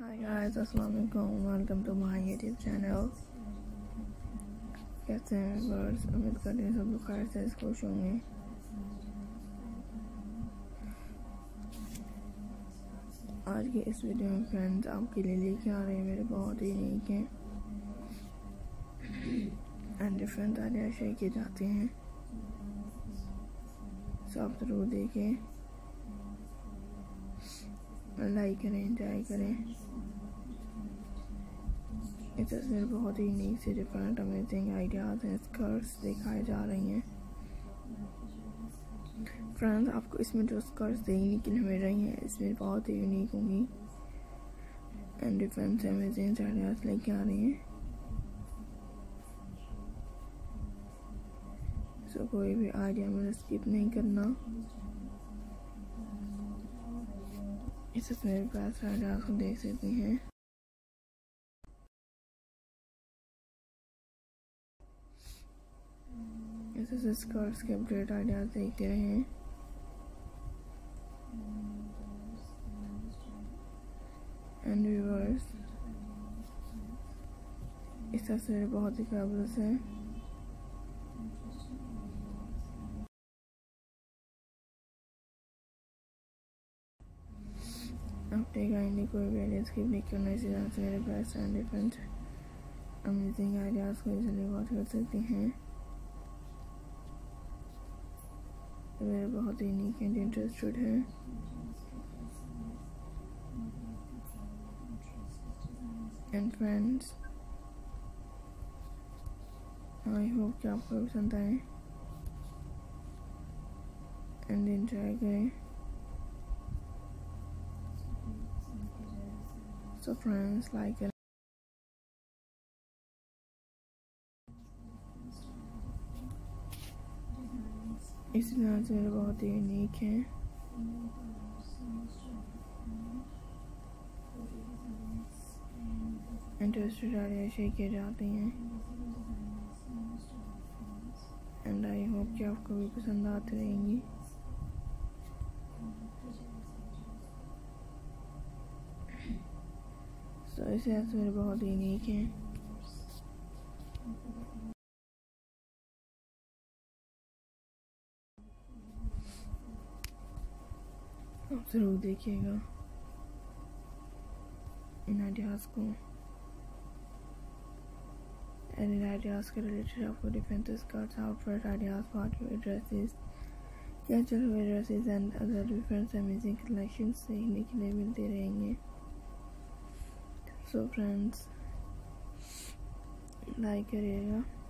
हाय guys, अस्सलाम वालेकुम। Welcome to my YouTube channel. कैसे हैं व्यूअर्स? उम्मीद करते हैं सब लोग खैर से खुश होंगे। आज के इस वीडियो में फ्रेंड्स आपके लिए लेके आ रहे हैं मेरे बहुत ही यूनिक हैं एंड डिफरेंट आइडिया शेयर किए जाते हैं। सो आप जरूर देखें, लाइक करें, एंजॉय करें। ये तस्वीर बहुत ही यूनिक से डिफरेंट अमेजिंग आइडियाज़ हैं, स्कर्ट्स दिखाई जा रही हैं। फ्रेंड्स, आपको इसमें जो स्कर्ट्स देखने के लिए मिल रही हैं इसमें बहुत ही यूनिक होंगी एंड डिफरेंट अमेजिंग आइडियाज़ लेके आ रही हैं। सो कोई भी आइडिया में स्किप नहीं करना। इस तस्वीर पर बेस्ट आइडियाज़ को देख सकते हैं। इस स्कर्ट्स के अपडेट आइडियाज देखते रहें। एंड व्यूअर्स, इस तस्वीर बहुत ही फेबुलस है। अपने काइंडली कोई भी आइडियाज की ब्रेक करने से मेरे best and different amazing ideas को इजीली वॉच कर सकते हैं। मेरे बहुत ही यूनिक एंड इंटरेस्टेड है। एंड फ्रेंड्स, आई होप कि आपको पसंद आए एंड एंजॉय करें। सो फ्रेंड्स, लाइक करें। इस तरह से बहुत ही यूनिक है। इंटरेस्टेड आइडिया शेयर किए जाते हैं एंड आई होप कि आपको भी पसंद आती रहेंगी। सो इसे मेरे बहुत यूनिक है। आप जरूर देखिएगा इन आइडियाज़ को। इन आइडियाज़ के रिलेटेड आपको different skirts, outfit ideas, party dresses, casual wear dresses and other different amazing collections देखने के लिए मिलते रहेंगे। सो फ्रेंड्स, लाइक करिएगा।